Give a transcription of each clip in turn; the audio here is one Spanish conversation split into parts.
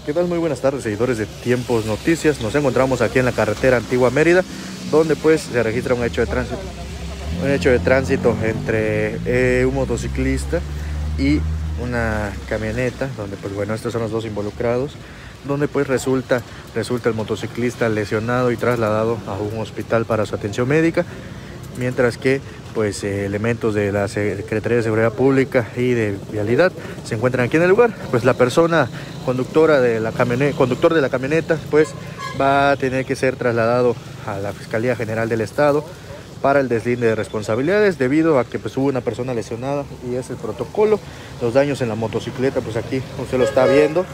¿Qué tal? Muy buenas tardes, seguidores de Tiempos Noticias. Nos encontramos aquí en la carretera Antigua Mérida, donde pues se registra un hecho de tránsito entre un motociclista y una camioneta, donde pues bueno, estos son los dos involucrados, donde pues resulta el motociclista lesionado y trasladado a un hospital para su atención médica, mientras que pues elementos de la Secretaría de Seguridad Pública y de Vialidad se encuentran aquí en el lugar. Pues la persona conductor de la camioneta pues va a tener que ser trasladado a la Fiscalía General del Estado para el deslinde de responsabilidades, debido a que pues hubo una persona lesionada y es el protocolo. Los daños en la motocicleta, pues aquí usted lo está viendo.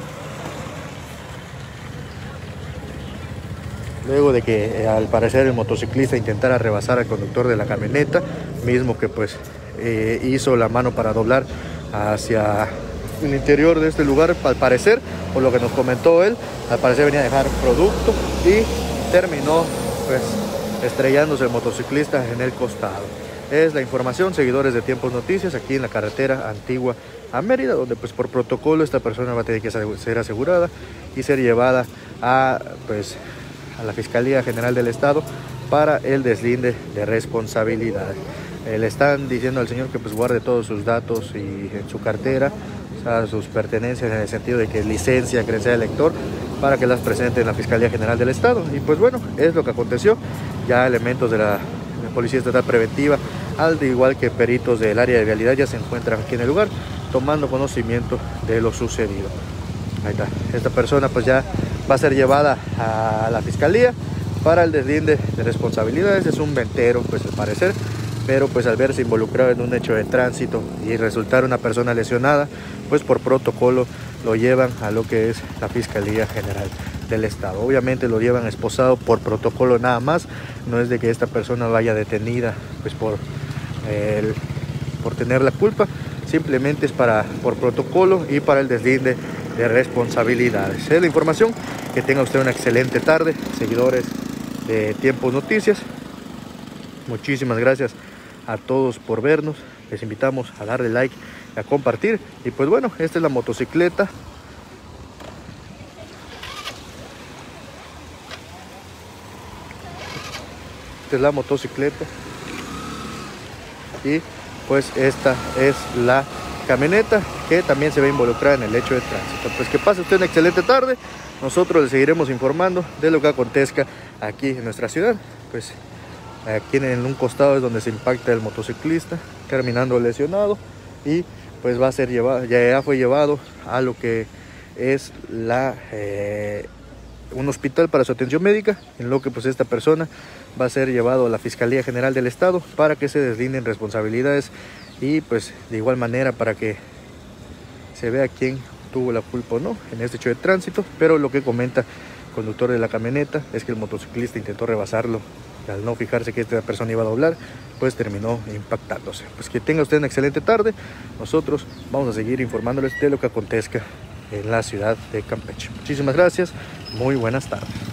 Luego de que al parecer el motociclista intentara rebasar al conductor de la camioneta, mismo que pues hizo la mano para doblar hacia el interior de este lugar, al parecer, por lo que nos comentó él, al parecer venía a dejar producto y terminó pues estrellándose el motociclista en el costado. Es la información, seguidores de Tiempos Noticias, aquí en la carretera Antigua a Mérida, donde pues por protocolo esta persona va a tener que ser asegurada y ser llevada a la Fiscalía General del Estado para el deslinde de responsabilidad. Le están diciendo al señor que pues guarde todos sus datos y en su cartera, o sea, sus pertenencias, en el sentido de que licencia, credencial de lector, para que las presente en la Fiscalía General del Estado. Y pues bueno, es lo que aconteció. Ya elementos de la Policía Estatal Preventiva, al igual que peritos del área de vialidad, ya se encuentran aquí en el lugar tomando conocimiento de lo sucedido. Ahí está, esta persona pues ya va a ser llevada a la fiscalía para el deslinde de responsabilidades. Es un ventero, pues al parecer, pero pues al verse involucrado en un hecho de tránsito y resultar una persona lesionada, pues por protocolo lo llevan a lo que es la Fiscalía General del Estado. Obviamente lo llevan esposado por protocolo nada más, no es de que esta persona vaya detenida pues por tener la culpa, simplemente es por protocolo y para el deslinde de responsabilidades. Es la información. Que tenga usted una excelente tarde, seguidores de Tiempos Noticias. Muchísimas gracias a todos por vernos. Les invitamos a darle like y a compartir. Y pues bueno, esta es la motocicleta. Esta es la motocicleta. Y pues esta es la camioneta que también se ve involucrada en el hecho de tránsito. Pues que pase usted una excelente tarde. Nosotros le seguiremos informando de lo que acontezca aquí en nuestra ciudad. Pues aquí en un costado es donde se impacta el motociclista, terminando lesionado, y pues va a ser llevado, ya fue llevado a lo que es un hospital para su atención médica, en lo que pues esta persona va a ser llevado a la Fiscalía General del Estado para que se deslinden responsabilidades y pues de igual manera para que se vea quién tuvo la culpa o no en este hecho de tránsito. Pero lo que comenta el conductor de la camioneta es que el motociclista intentó rebasarlo y al no fijarse que esta persona iba a doblar, pues terminó impactándose. Pues que tenga usted una excelente tarde. Nosotros vamos a seguir informándoles de lo que acontezca en la ciudad de Campeche. Muchísimas gracias, muy buenas tardes.